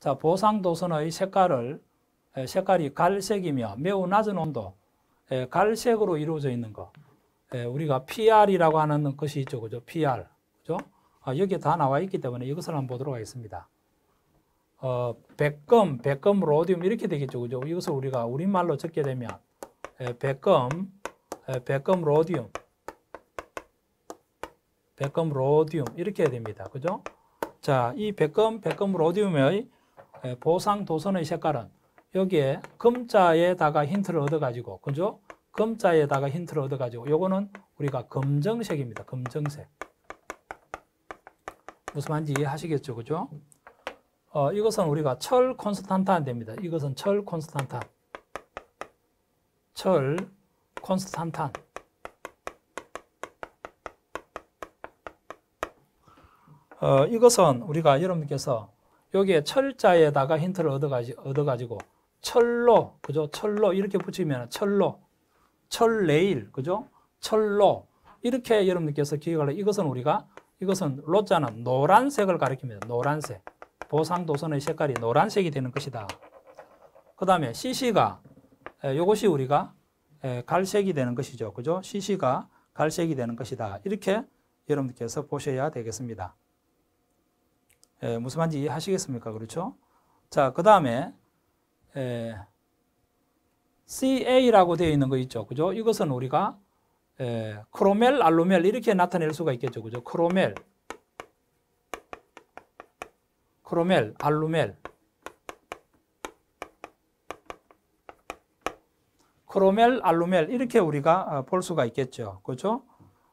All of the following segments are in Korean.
자, 보상도선의 색깔이 갈색이며 매우 낮은 온도, 갈색으로 이루어져 있는 거. 우리가 PR이라고 하는 것이 있죠. 그죠? PR. 그죠? 여기에 다 나와 있기 때문에 이것을 한번 보도록 하겠습니다. 백금, 로디움 이렇게 되겠죠. 그죠? 이것을 우리가 우리말로 적게 되면 백금, 로디움 이렇게 됩니다. 그죠? 자, 이 백금, 로디움의 보상도선의 색깔은 여기에 금자에다가 힌트를 얻어가지고, 그죠? 금자에다가 힌트를 얻어가지고, 요거는 우리가 검정색입니다. 검정색. 무슨 말인지 이해하시겠죠? 그죠? 이것은 우리가 철 콘스탄탄 됩니다. 이것은 철 콘스탄탄. 이것은 우리가 여러분께서 여기에 철자에다가 힌트를 얻어가지고 철로, 그죠? 철로 이렇게 붙이면 철레일, 그죠? 철로 이렇게 여러분께서 기억을 해. 이것은 로자는 노란색을 가리킵니다. 노란색. 보상도선의 색깔이 노란색이 되는 것이다. 그 다음에 CC가 이것이 우리가 갈색이 되는 것이죠. 그죠? CC가 갈색이 되는 것이다. 이렇게 여러분께서 보셔야 되겠습니다. 무슨 말인지 이해하시겠습니까? 그렇죠? 자, 그 다음에 CA라고 되어 있는 거 있죠. 그죠? 이것은 우리가 크로멜, 알루멜 이렇게 나타낼 수가 있겠죠. 그죠? 크로멜, 알루멜. 크로멜, 알루멜 이렇게 우리가 볼 수가 있겠죠. 그렇죠?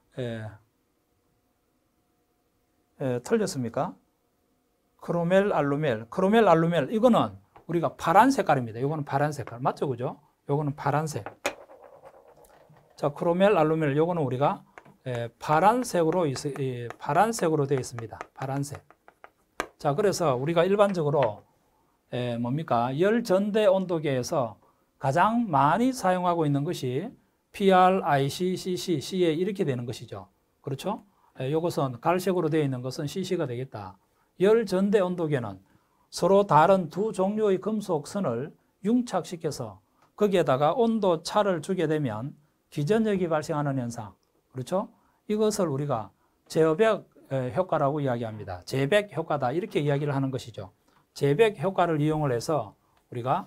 틀렸습니까? 크로멜, 알루멜 이거는 우리가 파란 색깔입니다. 이거는 파란 색깔 맞죠? 그죠? 요거는 파란색. 자, 크로멜, 알루멜 요거는 우리가 파란색으로 되어 있습니다. 파란색. 자, 그래서 우리가 일반적으로 뭡니까? 열전대 온도계에서 가장 많이 사용하고 있는 것이 PR, IC, CC, CA 이렇게 되는 것이죠. 그렇죠? 이것은 갈색으로 되어 있는 것은 CC가 되겠다. 열전대 온도계는 서로 다른 두 종류의 금속 선을 융착시켜서 거기에다가 온도 차를 주게 되면 기전력이 발생하는 현상. 그렇죠? 이것을 우리가 제어백 효과라고 이야기합니다. 제백 효과다 이렇게 이야기를 하는 것이죠. 제백 효과를 이용을 해서 우리가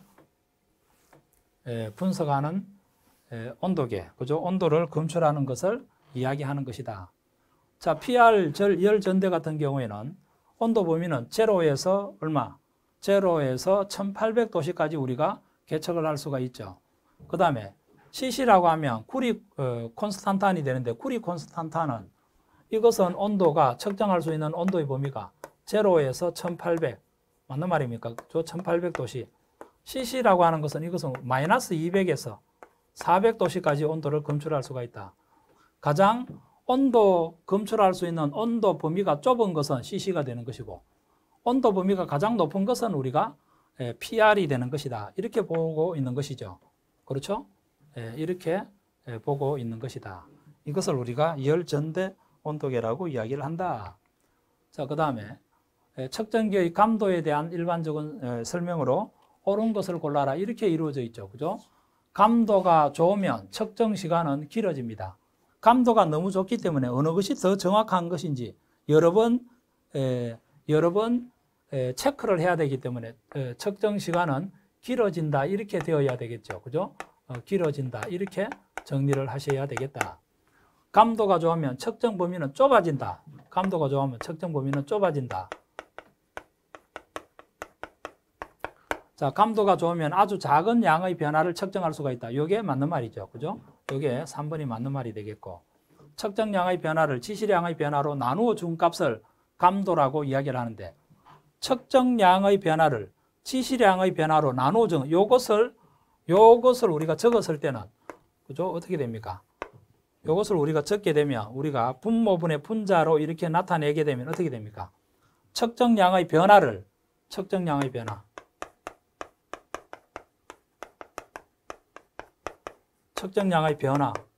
분석하는 온도계, 그죠? 온도를 검출하는 것을 이야기하는 것이다. 자, PR 열전대 같은 경우에는 온도 범위는 제로에서 얼마? 제로에서 1800도씨까지 우리가 계측을 할 수가 있죠. 그 다음에 CC라고 하면 구리 콘스탄탄이 되는데 구리 콘스탄탄은 이것은 온도가 측정할 수 있는 온도의 범위가 제로에서 1800 맞는 말입니까? 저 1800도씨. CC라고 하는 것은 이것은 마이너스 200에서 400도씨까지 온도를 검출할 수가 있다. 가장 온도 검출할 수 있는 온도 범위가 좁은 것은 CC가 되는 것이고 온도 범위가 가장 높은 것은 우리가 PR이 되는 것이다. 이렇게 보고 있는 것이죠. 그렇죠? 이렇게 보고 있는 것이다. 이것을 우리가 열전대 온도계라고 이야기를 한다. 자, 그 다음에 측정기의 감도에 대한 일반적인 설명으로 옳은 것을 골라라 이렇게 이루어져 있죠. 그죠? 감도가 좋으면 측정 시간은 길어집니다. 감도가 너무 좋기 때문에 어느 것이 더 정확한 것인지 여러 번 체크를 해야 되기 때문에 측정 시간은 길어진다 이렇게 되어야 되겠죠. 그죠? 길어진다 이렇게 정리를 하셔야 되겠다. 감도가 좋으면 측정 범위는 좁아진다. 감도가 좋으면 측정 범위는 좁아진다. 자, 감도가 좋으면 아주 작은 양의 변화를 측정할 수가 있다. 이게 맞는 말이죠. 그죠? 이게 3번이 맞는 말이 되겠고 측정량의 변화를 지시량의 변화로 나누어 준 값을 감도라고 이야기를 하는데 측정량의 변화를 지시량의 변화로 나누어 준 요것을 우리가 적었을 때는 그죠? 어떻게 됩니까? 요것을 우리가 적게 되면 우리가 분모분의 분자로 이렇게 나타내게 되면 어떻게 됩니까? 측정량의 변화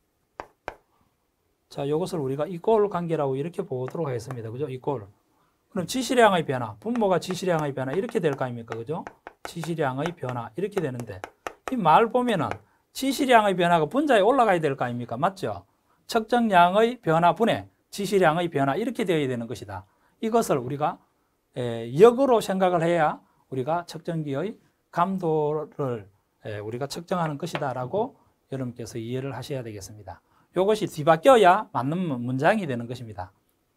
자, 이것을 우리가 이꼴 관계라고 이렇게 보도록 하겠습니다. 그죠? 이꼴. 그럼 지시량의 변화, 분모가 지시량의 변화 이렇게 될 거 아닙니까? 그죠? 지시량의 변화 이렇게 되는데 이 말 보면은 지시량의 변화가 분자에 올라가야 될 거 아닙니까? 맞죠? 측정량의 변화 분해, 지시량의 변화 이렇게 되어야 되는 것이다. 이것을 우리가 역으로 생각을 해야 우리가 측정기의 감도를 우리가 측정하는 것이다 라고 여러분께서 이해를 하셔야 되겠습니다. 이것이 뒤바뀌어야 맞는 문장이 되는 것입니다.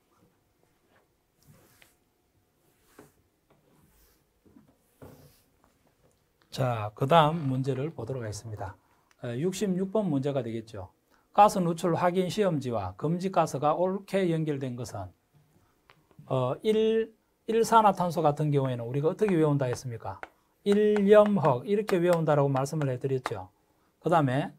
자, 그 다음 문제를 보도록 하겠습니다. 66번 문제가 되겠죠. 가스 누출 확인 시험지와 금지 가스가 옳게 연결된 것은 1산화탄소 같은 경우에는 우리가 어떻게 외운다 했습니까? 1염흑 이렇게 외운다라고 말씀을 해드렸죠. 그 다음에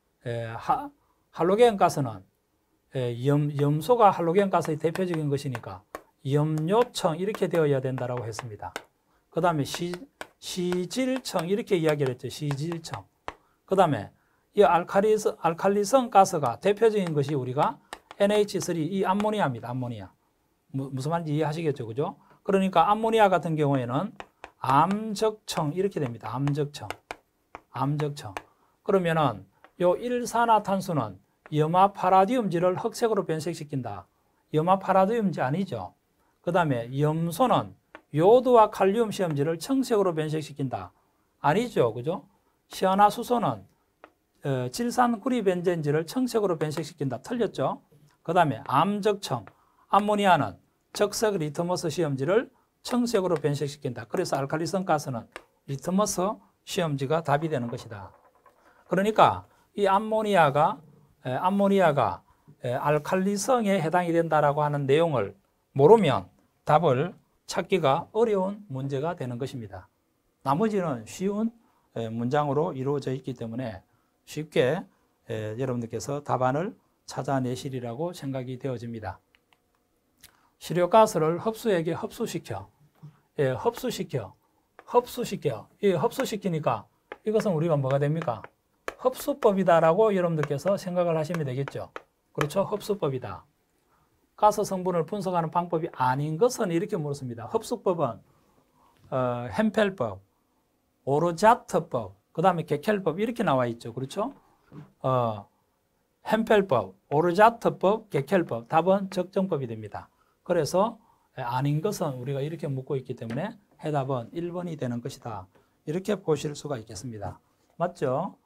할로겐 가스는 염소가 할로겐 가스의 대표적인 것이니까 염료청 이렇게 되어야 된다라고 했습니다. 그 다음에 시질청 이렇게 이야기를 했죠. 시질청. 그 다음에 이 알칼리성 가스가 대표적인 것이 우리가 NH3 이 암모니아입니다. 암모니아. 무슨 말인지 이해하시겠죠? 그죠? 그러니까 암모니아 같은 경우에는 암적청 이렇게 됩니다. 암적청. 암적청. 그러면은 요 1산화탄소는 염화파라디움지를 흑색으로 변색시킨다. 염화파라디움지 아니죠. 그 다음에 염소는 요드와 칼륨 시험지를 청색으로 변색시킨다. 아니죠. 그죠? 시아나수소는 질산구리벤젠지를 청색으로 변색시킨다. 틀렸죠? 그 다음에 암적청. 암모니아는 적색 리트머스 시험지를 청색으로 변색시킨다. 그래서 알칼리성 가스는 리트머스 시험지가 답이 되는 것이다. 그러니까 이 암모니아가 알칼리성에 해당이 된다라고 하는 내용을 모르면 답을 찾기가 어려운 문제가 되는 것입니다. 나머지는 쉬운 문장으로 이루어져 있기 때문에 쉽게 여러분들께서 답안을 찾아내시리라고 생각이 되어집니다. 시료가스를 흡수액에 흡수시켜. 흡수시키니까 이것은 우리가 뭐가 됩니까? 흡수법이다라고 여러분들께서 생각을 하시면 되겠죠. 그렇죠? 흡수법이다. 가스 성분을 분석하는 방법이 아닌 것은 이렇게 물었습니다. 흡수법은 햄펠법, 오르자트법, 그 다음에 게켈법 이렇게 나와 있죠. 그렇죠? 햄펠법, 오르자트법, 게켈법 답은 적정법이 됩니다. 그래서 아닌 것은 우리가 이렇게 묻고 있기 때문에 해답은 1번이 되는 것이다. 이렇게 보실 수가 있겠습니다. 맞죠?